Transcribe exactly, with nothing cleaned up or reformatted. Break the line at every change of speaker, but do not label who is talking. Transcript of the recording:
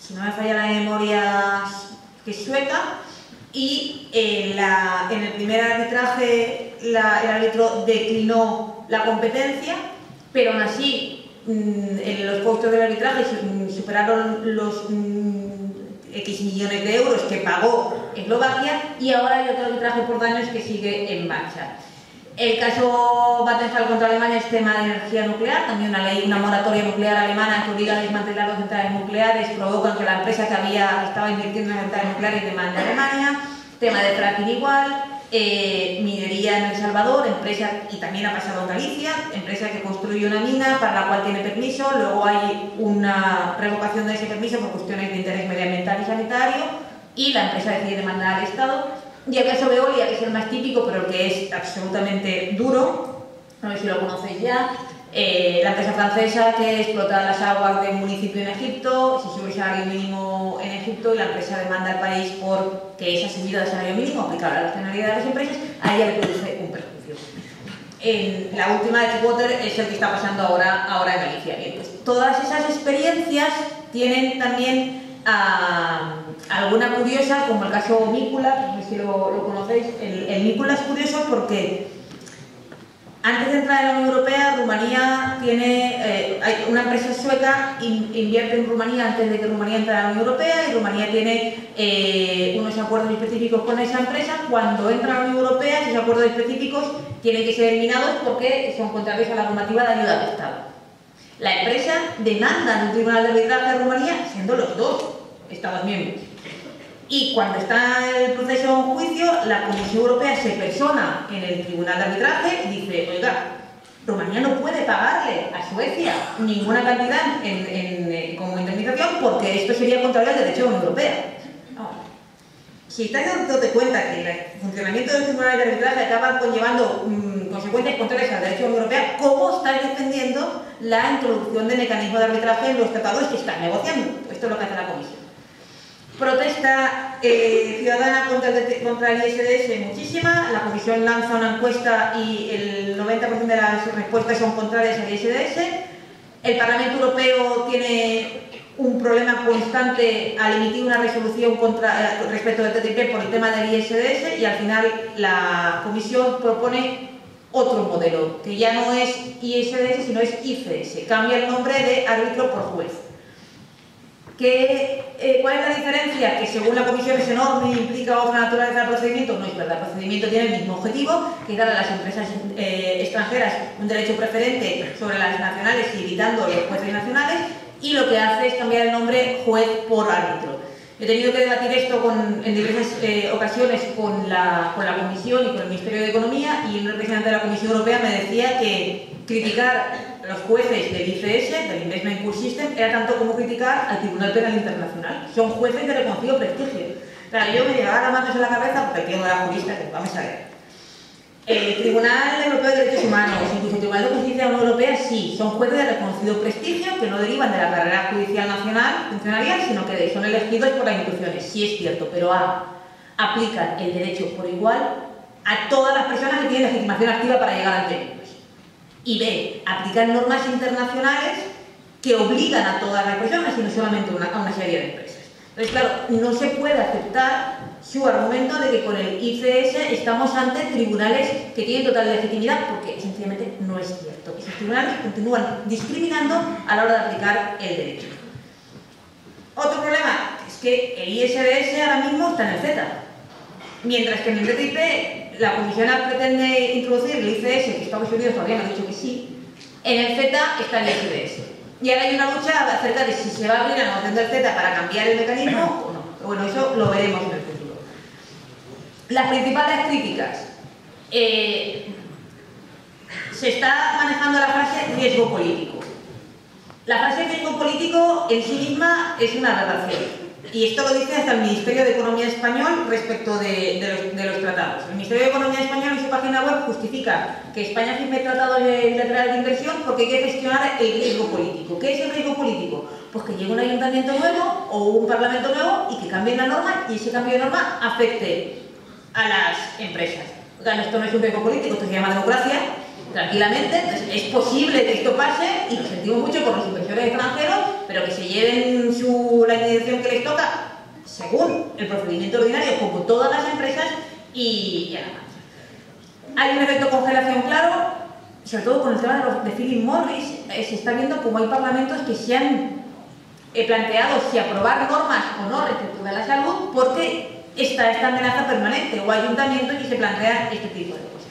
si no me falla la memoria, que es sueca, y en, la, en el primer arbitraje la, el árbitro declinó la competencia, pero aún así en los costos del arbitraje superaron los X millones de euros que pagó Eslovaquia, y ahora hay otro arbitraje por daños que sigue en marcha. El caso Vattenfall contra Alemania es tema de energía nuclear, también una ley, una moratoria nuclear alemana que obliga a desmantelar las centrales nucleares, provocan que la empresa que había, estaba invirtiendo en las centrales nucleares demande a Alemania. Tema de fracking igual, eh, minería en El Salvador, empresa, y también ha pasado en Galicia, empresa que construye una mina para la cual tiene permiso, luego hay una revocación de ese permiso por cuestiones de interés medioambiental y sanitario, y la empresa decide demandar al Estado. Y el caso Veolia, que es el más típico, pero que es absolutamente duro, no sé si lo conocéis ya, eh, la empresa francesa que explota las aguas de un municipio en Egipto, se sube el salario mínimo en Egipto y la empresa demanda al país por que esa subida del salario mínimo aplicable a la racionalidad de las empresas, a ella le produce un perjuicio. En la última de Deepwater es el que está pasando ahora, ahora en Galicia. Bien, pues todas esas experiencias tienen también a alguna curiosa, como el caso Mikula, no sé si lo, lo conocéis. El, el Mikula es curioso porque antes de entrar en la Unión Europea, Rumanía tiene, eh, hay una empresa sueca in, invierte en Rumanía antes de que Rumanía entre a la Unión Europea, y Rumanía tiene eh, unos acuerdos específicos con esa empresa. Cuando entra a la Unión Europea, esos acuerdos específicos tienen que ser eliminados porque son contrarios a la normativa de ayuda al Estado. La empresa demanda en un tribunal de arbitraje de Rumanía, siendo los dos Estados miembros. Y cuando está el proceso en juicio, la Comisión Europea se persona en el tribunal de arbitraje y dice: oiga, Rumanía no puede pagarle a Suecia ninguna cantidad en, en, en, como indemnización, porque esto sería contrario al derecho de la Unión Europea. No. Si estás dándote cuenta que el funcionamiento del tribunal de arbitraje acaba conllevando mmm, consecuencias contrarias al derecho de la Unión Europea, ¿cómo estás defendiendo la introducción de mecanismos de arbitraje en los tratados que están negociando? Esto es lo que hace la Comisión. Protesta eh, ciudadana contra el, contra el I S D S muchísima. La Comisión lanza una encuesta y el noventa por ciento de las respuestas son contrarias al I S D S. El Parlamento Europeo tiene un problema constante al emitir una resolución contra, eh, respecto del T T I P por el tema del I S D S, y al final la Comisión propone otro modelo, que ya no es I S D S sino es I C S. Cambia el nombre de árbitro por juez. ¿Qué, eh, ¿Cuál es la diferencia? Que según la Comisión es enorme y implica otra naturaleza del procedimiento. No es verdad, el procedimiento tiene el mismo objetivo, que es dar a las empresas eh, extranjeras un derecho preferente sobre las nacionales y evitando los jueces nacionales, y lo que hace es cambiar el nombre juez por árbitro. He tenido que debatir esto con, en diversas eh, ocasiones con la, con la Comisión y con el Ministerio de Economía, y un representante de la Comisión Europea me decía que criticar a los jueces del I C S, del Investment Court System, era tanto como criticar al Tribunal Penal Internacional. Son jueces de reconocido prestigio. Claro, yo me llevaba las manos en la cabeza porque tengo la jurista, que vamos a ver. El Tribunal Europeo de Derechos Humanos, incluso el Tribunal de Justicia de la Unión Europea, sí, son jueces de reconocido prestigio que no derivan de la carrera judicial nacional funcionarial, sino que son elegidos por las instituciones. Sí es cierto, pero A, aplican el derecho por igual a todas las personas que tienen legitimación activa para llegar ante ellos. Y B, aplican normas internacionales que obligan a todas las personas y no solamente una, a una serie de empresas. Entonces, claro, no se puede aceptar su argumento de que con el I C S estamos ante tribunales que tienen total legitimidad, porque sencillamente no es cierto. Esos tribunales continúan discriminando a la hora de aplicar el derecho. Otro problema es que el I S D S ahora mismo está en el CETA, mientras que en el T T I P la Comisión pretende introducir el I C S, que Estados Unidos todavía no ha dicho que sí. En el CETA está el I S D S. Y ahora hay una lucha acerca de si se va a abrir la negociación del CETA para cambiar el mecanismo o no. Pero bueno, eso lo veremos en el futuro. Las principales críticas. Eh, se está manejando la frase riesgo político. La frase riesgo político en sí misma es una aberración. Y esto lo dice hasta el Ministerio de Economía español respecto de, de, los, de los tratados. El Ministerio de Economía español en su página web justifica que España firme tratados bilaterales de inversión porque hay que gestionar el riesgo político. ¿Qué es el riesgo político? Pues que llegue un ayuntamiento nuevo o un parlamento nuevo y que cambien la norma, y ese cambio de norma afecte a las empresas. Claro, esto no es un riesgo político, esto se llama democracia, tranquilamente. Entonces, es posible que esto pase y lo sentimos mucho por los inversores extranjeros, pero que se lleven su, la indemnización que les toca según el procedimiento ordinario, como todas las empresas, y ya nada. Hay un efecto congelación claro, sobre todo con el tema de, los, de Philip Morris. Eh, se está viendo como hay parlamentos que se han eh, planteado si aprobar normas o no respecto de la salud, porque está esta amenaza permanente, o ayuntamientos que se plantean este tipo de cosas.